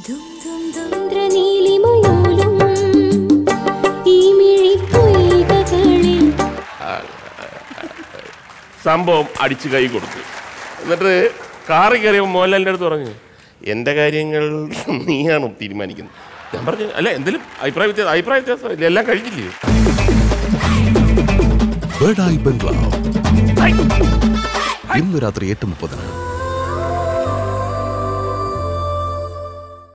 സംഭവം അടിച്ചു കൈ കൊടുത്തു. എന്നിട്ട് കാറി കയറിയപ്പോൾ മോഹൻലാലിൻ്റെ അടുത്ത് പറഞ്ഞു, എൻ്റെ കാര്യങ്ങൾ നീയാണ് തീരുമാനിക്കുന്നത്. ഞാൻ പറഞ്ഞു, അല്ല എന്തെങ്കിലും അഭിപ്രായ വ്യത്യാസം എല്ലാം കഴിഞ്ഞില്ലേ? ഇന്ന് രാത്രി 8:30.